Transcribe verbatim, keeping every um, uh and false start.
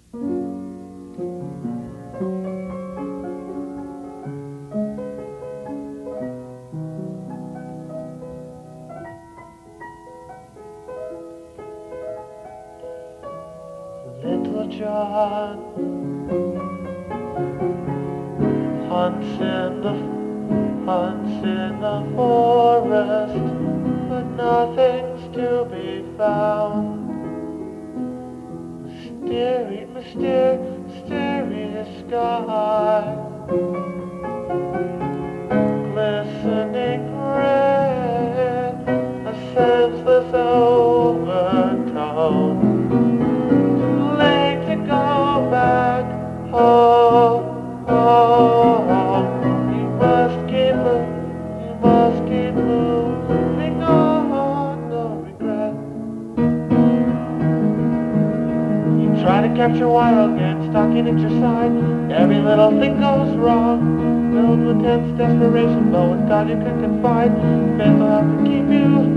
Littlejohn hunts in the hunts in the forest, but nothing's to be found. Mysterious, mysterious, mysterious sky, glistening red, a senseless overtone. Oh, oh, oh, you must keep moving, you must keep moving on, no regret. You try to capture wild game, stalking at your side, every little thing goes wrong. Filled with tense desperation, but with God you can confide. Faith will have to keep you